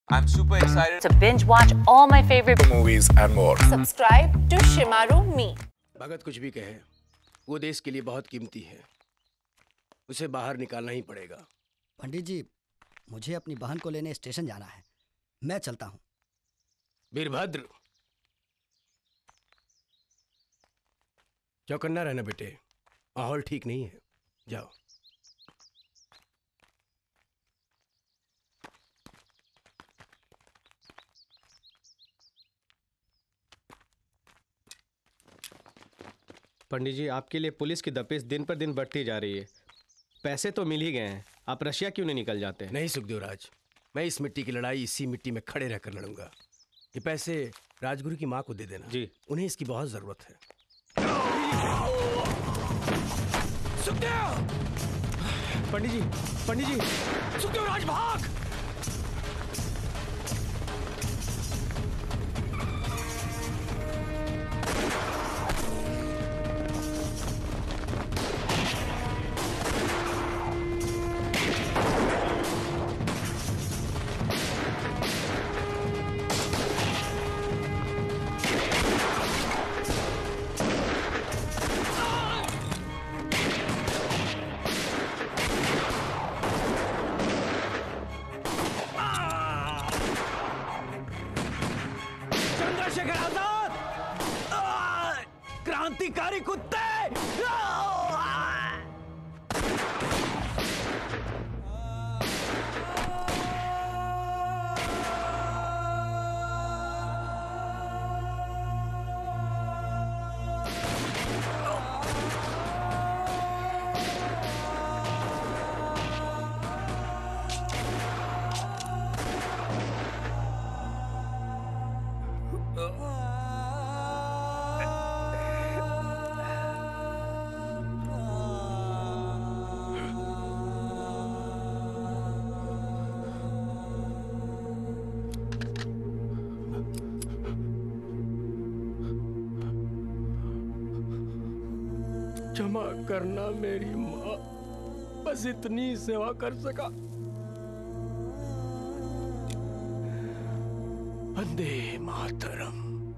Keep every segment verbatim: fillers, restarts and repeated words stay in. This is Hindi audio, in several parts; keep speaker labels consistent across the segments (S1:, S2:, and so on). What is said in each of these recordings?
S1: I'm super excited
S2: to binge watch all my favorite
S1: movies and more.
S2: Subscribe to Shemaroo me.
S3: भगत कुछ भी कहे, वो देश के लिए बहुत कीमती है, उसे बाहर निकालना ही पड़ेगा।
S4: पंडित जी, मुझे अपनी बहन को लेने स्टेशन जाना है, मैं चलता हूँ।
S3: वीरभद्र, चौकन्ना रहना बेटे, माहौल ठीक नहीं है, जाओ।
S5: पंडित जी, आपके लिए पुलिस की दबिश दिन पर दिन बढ़ती जा रही है। पैसे तो मिल ही गए हैं, आप रशिया क्यों नहीं निकल जाते?
S3: नहीं सुखदेव राज, मैं इस मिट्टी की लड़ाई इसी मिट्टी में खड़े रहकर लड़ूंगा। ये पैसे राजगुरु की माँ को दे देना
S5: जी,
S3: उन्हें इसकी बहुत जरूरत है। सुखदेव!
S5: पंडित जी, पंडित जी,
S3: सुखदेव राज भाग! क्रांतिकारी कुत्ते! क्षमा करना मेरी माँ, बस इतनी सेवा कर सका। वंदे मातरम।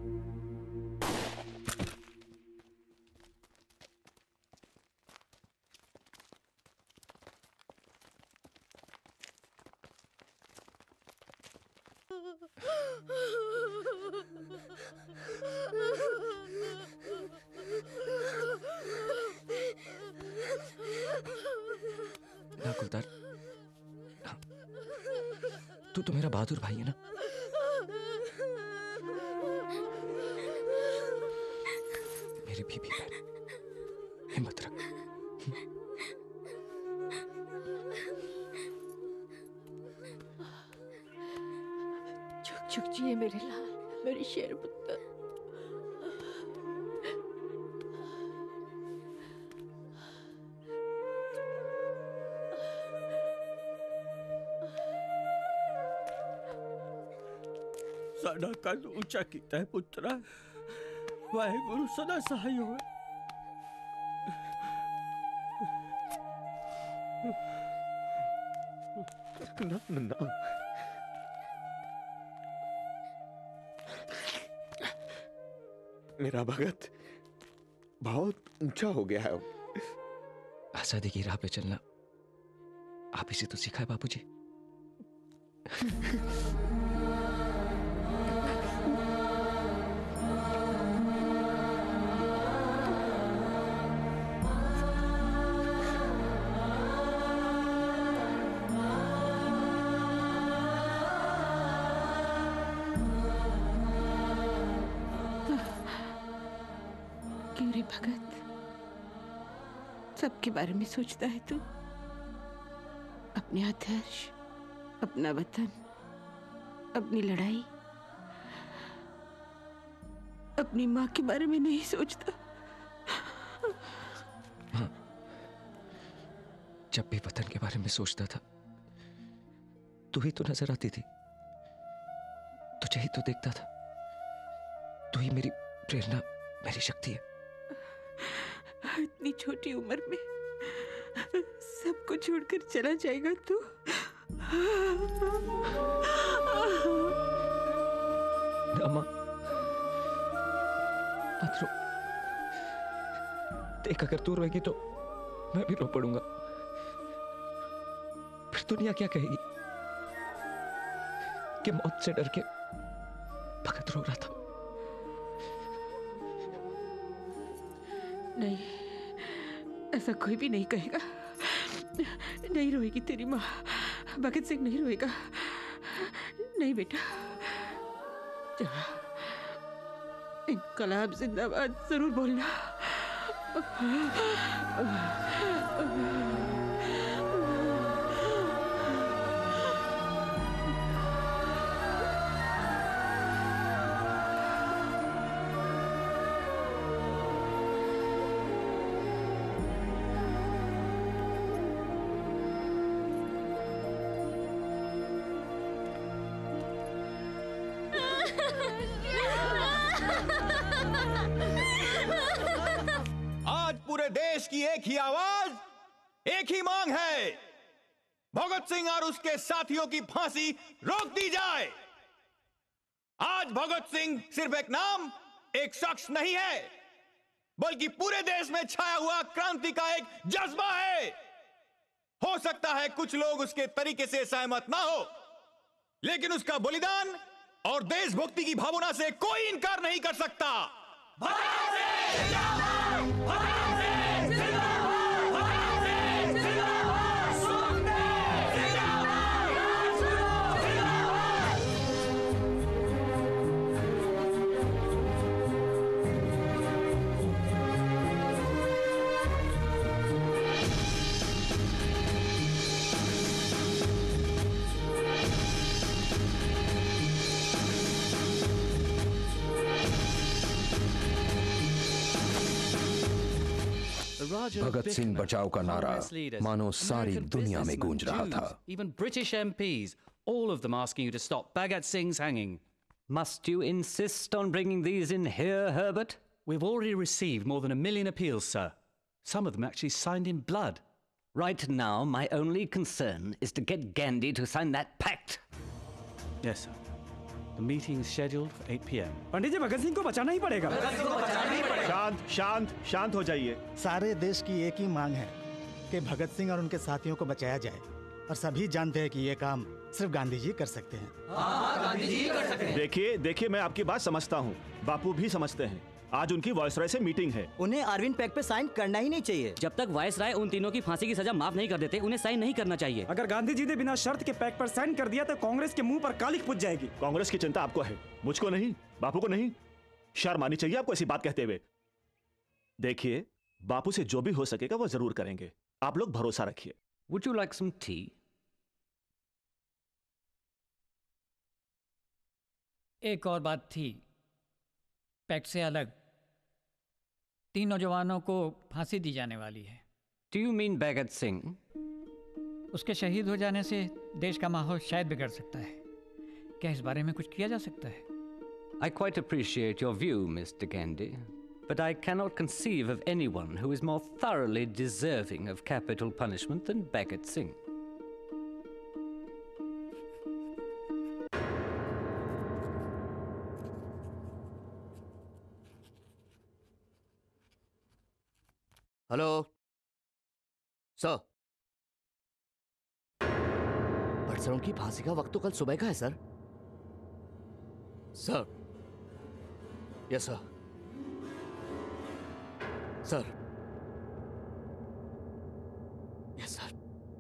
S6: ना गुलदार, तू तो मेरा बहादुर भाई है ना। मेरी बीबी बहन, हिम्मत रख।
S7: झुक झुक जिए मेरे लाल, मेरे शेर पुत्र।
S3: साडा कद ऊंचा कीता है पुत्रा, वाहेगुरु सदा सहाय होवे।
S6: ना ना मेरा भगत बहुत ऊंचा हो गया है। आजादी की राह पे चलना आप इसे तो सिखाए बापूजी।
S7: भगत, सबके बारे में सोचता है तू? अपने आदर्श, अपना वतन, अपनी लड़ाई, अपनी माँ के बारे में नहीं सोचता?
S6: हाँ, जब भी वतन के बारे में सोचता था तू ही तो नजर आती थी, तुझे ही तो देखता था। तू ही मेरी प्रेरणा, मेरी शक्ति है।
S7: इतनी छोटी उम्र में सब कुछ छोड़कर चला जाएगा तू?
S6: पड़ूंगा माँ, मत रो। देख अगर तू रोएगी तो मैं भी रो पड़ूंगा। फिर दुनिया क्या कहेगी कि मौत से डर के भगत रो रहा था।
S7: नहीं, ऐसा कोई भी नहीं कहेगा। नहीं रोएगी तेरी माँ, भगत सिंह नहीं रोएगा। नहीं बेटा, जा, इनकलाब जिंदाबाद जरूर बोलना।
S1: पूरे देश की एक ही आवाज, एक ही मांग है, भगत सिंह और उसके साथियों की फांसी रोक दी जाए। आज भगत सिंह सिर्फ एक नाम, एक शख्स नहीं है, बल्कि पूरे देश में छाया हुआ क्रांति का एक जज्बा है। हो सकता है कुछ लोग उसके तरीके से सहमत ना हो, लेकिन उसका बलिदान और देशभक्ति की भावना से कोई इनकार नहीं कर सकता।
S8: भगत सिंह बचाओ का नारा मानो सारी दुनिया में गूंज रहा था।
S9: Even British M Ps, all of them asking you to stop Bhagat Singh's hanging.
S10: Must you insist on bringing these in here, Herbert?
S9: We've already received more than a million appeals, sir. Some of them actually signed in blood.
S10: Right now, my only concern is to get Gandhi to sign that pact.
S9: Yes, sir. The meeting is scheduled for eight p m
S11: पंडित जी, भगत सिंह को बचाना ही पड़ेगा।
S12: शांत शांत शांत हो जाइए।
S13: सारे देश की एक ही मांग है कि भगत सिंह और उनके साथियों को बचाया जाए, और सभी जानते हैं कि ये काम सिर्फ गांधी जी कर सकते हैं।
S12: हाँ, गांधी जी कर सकते हैं। देखिए देखिए मैं आपकी बात समझता हूँ, बापू भी समझते हैं। आज उनकी वायसराय से मीटिंग है।
S14: उन्हें आरविन पैक्ट पे साइन करना ही नहीं चाहिए।
S10: जब तक वायसराय उन तीनों की फांसी की सजा माफ नहीं कर देते, उन्हें साइन नहीं करना चाहिए।
S11: अगर गांधी जी ने बिना शर्त के पैक्ट पर साइन कर दिया तो कांग्रेस के मुंह पर कालिख पुज जाएगी।
S12: कांग्रेस की चिंता आपको है, मुझको नहीं, बापू को नहीं। शर्म आनी चाहिए आपको ऐसी बात कहते हुए। देखिए, बापू से जो भी हो सकेगा वो जरूर करेंगे, आप लोग भरोसा रखिए।
S10: Would you like some tea?
S15: एक और बात थी, पैक्ट से अलग तीन नौजवानों को फांसी दी जाने वाली है।
S10: Do you mean Bhagat Singh?
S15: उसके शहीद हो जाने से देश का माहौल शायद बिगड़ सकता है। क्या इस बारे में कुछ किया जा सकता है?
S10: I quite appreciate your view, Mister Gandhi, but I cannot conceive of anyone who is more thoroughly deserving of capital punishment than Bhagat Singh.
S16: Hello sir, but sir उनकी फांसी का वक्त तो कल सुबह का है sir. Sir, yes sir, sir, yes sir,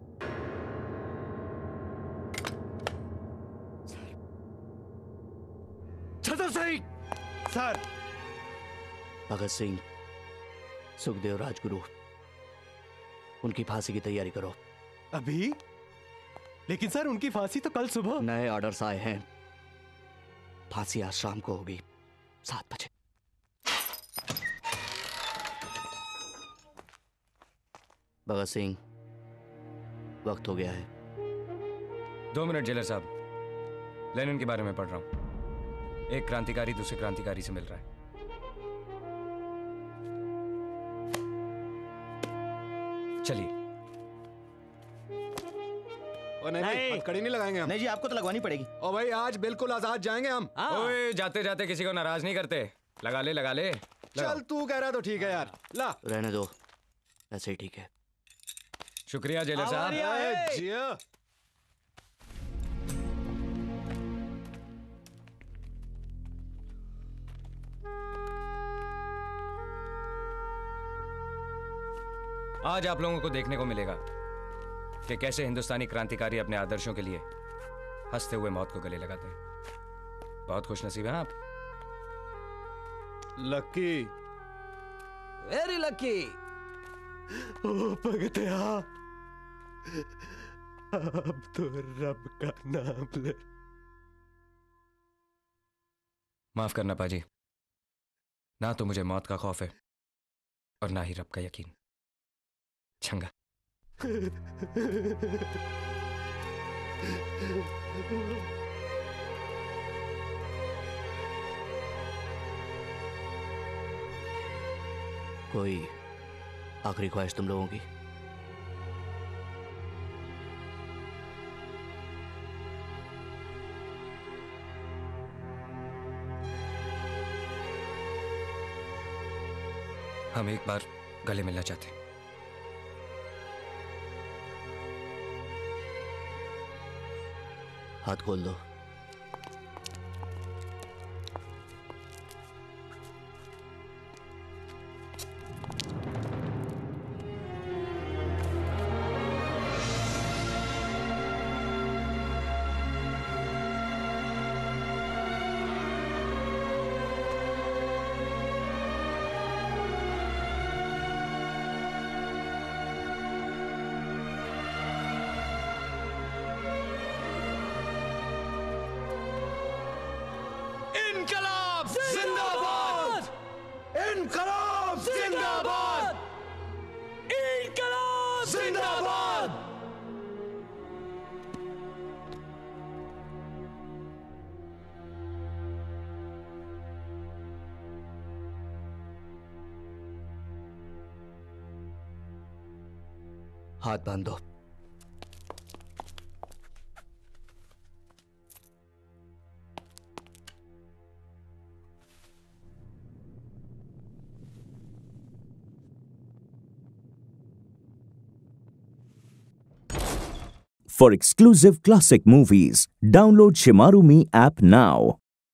S1: Chhatar Singh sir.
S16: Bhagat Singh, Sukhdev, Rajguru, उनकी फांसी की तैयारी करो।
S1: अभी? लेकिन सर उनकी फांसी तो कल सुबह।
S16: नए ऑर्डर्स आए हैं, फांसी आज शाम को होगी सात बजे। भगत सिंह, वक्त हो गया है।
S6: दो मिनट जेलर साहब, लेनिन के बारे में पढ़ रहा हूं। एक क्रांतिकारी दूसरे क्रांतिकारी से मिल रहा है। चलिए।
S17: ओ नहीं, नहीं। कड़ी नहीं लगाएंगे हम।
S1: नहीं जी, आपको तो लगवानी पड़ेगी।
S17: ओ भाई आज बिल्कुल आजाद जाएंगे हम।
S18: ओए जाते जाते किसी को नाराज नहीं करते। लगा ले लगा ले।
S17: चल तू कह रहा तो ठीक है यार, ला
S16: रहने दो, ऐसे ही ठीक है।
S18: शुक्रिया जेलर साहब।
S17: जिया
S18: आज आप लोगों को देखने को मिलेगा कि कैसे हिंदुस्तानी क्रांतिकारी अपने आदर्शों के लिए हंसते हुए मौत को गले लगाते हैं। बहुत खुशनसीब हैं आप।
S17: Lucky,
S14: very lucky.
S17: ओ भगतिया, अब तो रब का नाम ले।
S18: माफ करना पाजी, ना तो मुझे मौत का खौफ है और ना ही रब का यकीन। छंगा।
S16: कोई आखिरी ख्वाहिश तुम लोगों की?
S18: हम एक बार गले मिलना चाहते हैं।
S16: हाथ खोल दो। हाथ बांध दो।
S19: For exclusive classic movies, download Shemaroo Me app now.